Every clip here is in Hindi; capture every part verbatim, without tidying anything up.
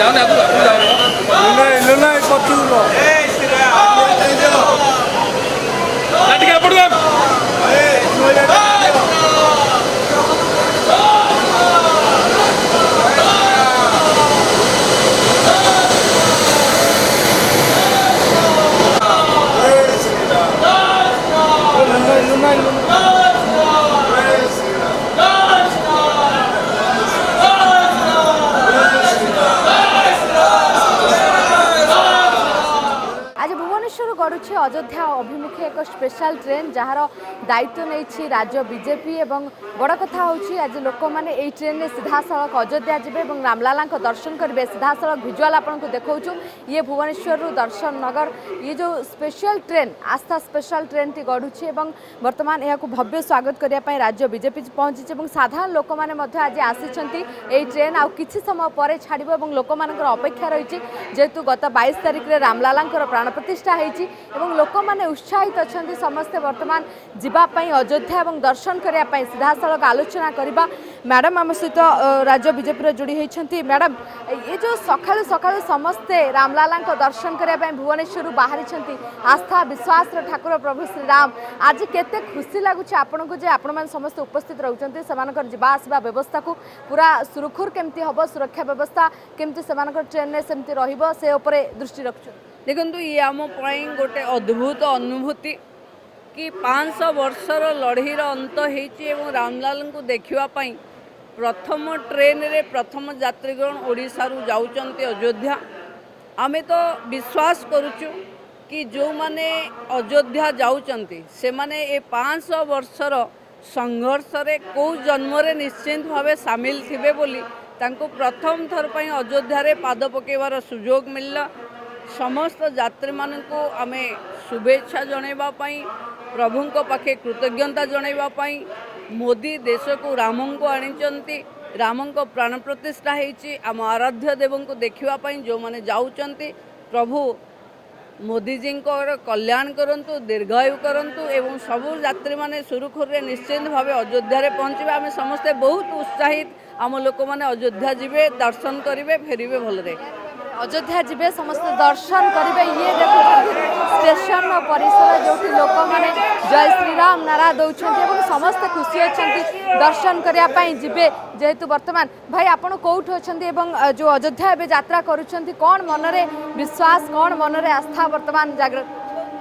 गड़ुछि अयोध्या अभिमुखे एक स्पेशल ट्रेन जार दायित्व नहीं राज्य बीजेपी एवं बड़ कथा हूँ आज लोक मैंने यही ट्रेन में सीधा सड़क अयोध्या जी रामलाला दर्शन करेंगे सीधा सड़क भिजुआल आपको देखा ये भुवनेश्वर दर्शन नगर ये जो special train Aastha special train टी गढ़ुछि बर्तमान यह भव्य स्वागत करने राज्य बीजेपी पहुंची और साधारण लोक मैंने आज आसी ट्रेन आउ किछि समय पर छाड़ लोक मान अपेक्षा रही जेहेतु गत बाईस तारिख में रामलाला प्राण प्रतिष्ठा होती लोक मैंने उत्साहित अच्छा समस्ते बर्तमान जीवाई अयोध्या और दर्शन करने सीधा सड़क आलोचना करवा मैडम आम सहित राज्य बीजेपी जोड़ी होती मैडम ये जो सका सका समस्ते रामलाला दर्शन करने भुवनेश्वर बाहरी आस्था विश्वास ठाकुर प्रभु श्रीराम आज केते खुशी लगुच आपन को जे आपण मान समस्त उपस्थित रहउचंती समानकर जीवा आसवा व्यवस्था को पूरा सुरखुर केमती हबो सुरक्षा व्यवस्था केमती समानकर ट्रेन में सेमती रहिबो से ऊपर दृष्टि रखछु देखंतु ये आम पई गोटे अद्भुत अनुभूति कि पाँच सौ वर्षर लड़ीर अंत होती रामलाल को देखा प्रथम ट्रेन रे प्रथम यात्रीगण ओडिशा रु जाउचंती अयोध्या आमे तो विश्वास करुचु कि जो माने अयोध्या जाउचंती से माने ए पाँच सौ वर्षर संघर्ष रे को जन्म रे निश्चिंत भावे सामिल थिबे बोली तांको प्रथम थर पई अयोध्या रे पाद पकेवार सुजोग मिलला समस्त यात्री मान को आमे शुभेच्छा जणैबा पई प्रभुंको पाखे कृतज्ञता जणैबा पई मोदी देश को रामं को आनिचंती रामं को प्राण प्रतिष्ठा होती आम आराध्य देव को देखा जो मैंने जाऊँच प्रभु मोदी जी को कल्याण करंतु दीर्घायु करंतु एवं सबू यात्री माने सुरुखुर निश्चिंत भाव अयोध्या रे पहुँचे आम समस्ते बहुत उत्साहित आम लोक मैंने अयोध्या जीवे दर्शन करेंगे फेरबे भलरे अयोध्या जीवे समस्त दर्शन करेंगे ये देखो स्टेशन परिसर जो लोक मैंने जय श्रीराम नारा दौरान समस्त खुशी अच्छा दर्शन करने जीवे जेहेतु वर्तमान भाई आपड़ कौट अच्छा जो अयोध्या एवं यात्रा करुँच कौन मनरे विश्वास कौन मनरे आस्था वर्तमान जागृत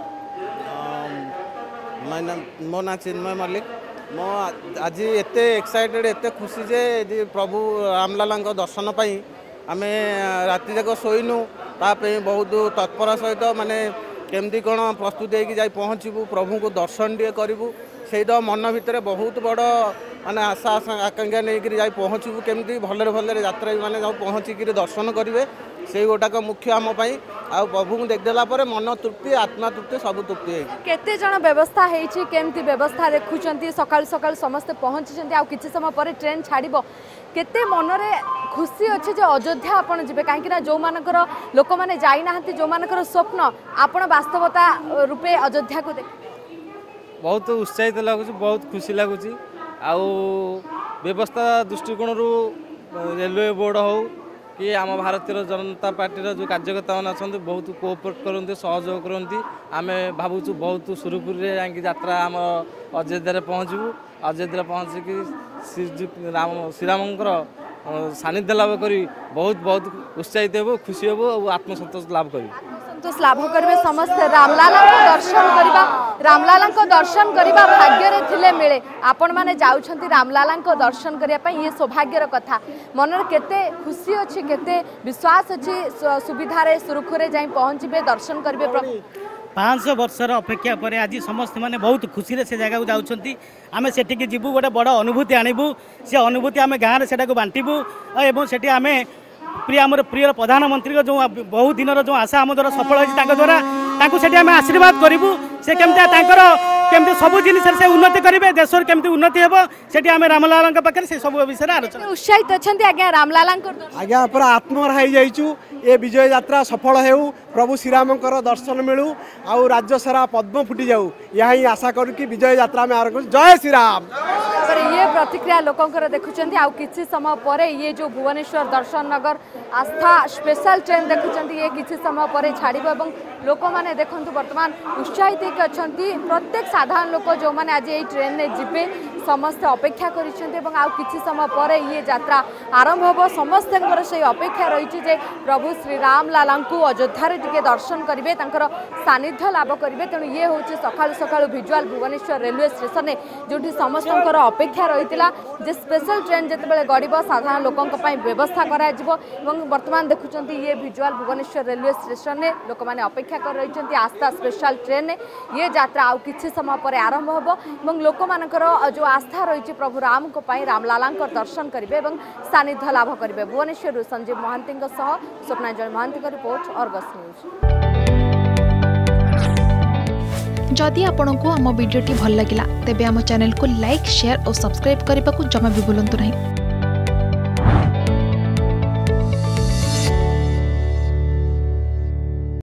मो ना चिन्मय मल्लिक मो आज एत एक्साइटेड एत खुशी जे प्रभु रामलाला दर्शन पाई आमे राति जाक शोनु तापे बहुत तत्पर सहित माने केमती कौन प्रस्तुत होगी जाई पहुँचबू प्रभु को दर्शन टे करूँ से मन भितर बहुत बड़ माने आशा आकांक्षा नहीं जाई पहुँचबू केमती भलरे भलरे यात्री मैंने जाऊ पहुँचिक दर्शन करेंगे से गोटाक मुख्य आम आ प्रभु को देखदेला मन तृप्ति आत्मा तृप्ति सब तृप्ति केते जन व्यवस्था होती केमती व्यवस्था देखुं सकाल सकाल समस्ते पहुँची आ किसी समय पर ट्रेन छाड़ केते मनरे खुशी अच्छे जो अयोध्या आपन जीवे कहीं जो मानकर लोक मैंने जाइना जो मानकर स्वप्न आपन वास्तवता रूपे अयोध्या को देख बहुत उत्साहित लगुच बहुत खुशी लगुच आ व्यवस्था दृष्टिकोण रेलवे बोर्ड हो कि आम भारतीय जनता पार्टी जो कार्यकर्ता मैंने अच्छा बहुत कोअपरेट करते सहयोग करती आम भावुँ बहुत सुरुखुर यात्रा आम अयोध्या पहुँचबू अयोध्या पहुँचिकी श्री राम श्रीरामंकर सानिध्य लाभ करी बहुत बहुत उत्साहित हो खुशी हो और आत्मसंतोष लाभ करी संतोष लाभ करेंगे समस्ते रामलाला दर्शन करवा रामलाला दर्शन करवा भाग्य थिले मिले आपण माने जाउछंती रामलाला दर्शन करने ये सौभाग्यर कथा मन केते खुशी अच्छी केते विश्वास अच्छी सुविधा सुरुखुरे जाई पहुँचे दर्शन करेंगे प्रभु पाँच सौ वर्षर अपेक्षा पर आज समस्त माने बहुत खुशी से जगह जाऊँगी आम से जीवु गोटे बड़ अनुभूति आणबू से अनुभूति आम गाँव से बांटबू और से आम प्रिय आम प्रिय प्रधानमंत्री जो बहुत दिन जो आशा आम द्वारा सफल होती द्वारा से आम आशीर्वाद करूँ से केमती केमती सब जिनस से उन्नति करेंगे देश केमती उन्नति हे से आम रामलाला पाखे से सब विषय आलोचना उत्साहित अच्छा आज्ञा रामलाला आज्ञा पूरा आत्महरा हो ये विजय यात्रा सफल हो प्रभु श्रीरामकर दर्शन मिलू आउ राज्य सारा पद्म फुटी जाऊ यहाँ ही आशा करूँ कि विजय यात्रा में आरंभ जय श्रीराम ये प्रतिक्रिया लोकंकर देखुं आउ किसी समय पर ये जो भुवनेश्वर दर्शन नगर आस्था स्पेशल ट्रेन देखुं ये किसी समय पर छाड़ लोक मैंने देखु बर्तमान उत्साहित अच्छा प्रत्येक साधारण लोक जो मैंने आज ये ट्रेन में जीवे समस्ते अपेक्षा कर किसी समय पर ये यात्रा आरंभ हो समस्त से अपेक्षा रही है प्रभु श्री राम लाला को अयोध्या टे दर्शन करेंगे सानिध्य लाभ करेंगे तेणु ये हूँ सका सका भिजुआल भुवनेश्वर रेलवे स्टेशन में जो समस्त अपेक्षा रही है स्पेशल ट्रेन जिते गड़ब साधारण लोकों व्यवस्था करतमान देखुं ये भिजुआल भुवनेश्वर रेलवे स्टेशन में लोक मैंने अपेक्षा कर रही आस्था स्पेशल ट्रेन ये यात्रा आउ किसी समय पर आरंभ हो लोक मानकर जो आस्था रही प्रभु राम को रामलाला दर्शन करेंगे और सानिध्य लाभ करेंगे। Bhubaneswar Sanjeev Mahanti Swapnanjali Mahanti report Argus news. जदि आपंक आम भिडी भल लगा तेब आम चैनल को लाइक शेयर और सब्सक्राइब करने को जमा भी भूलु नहीं।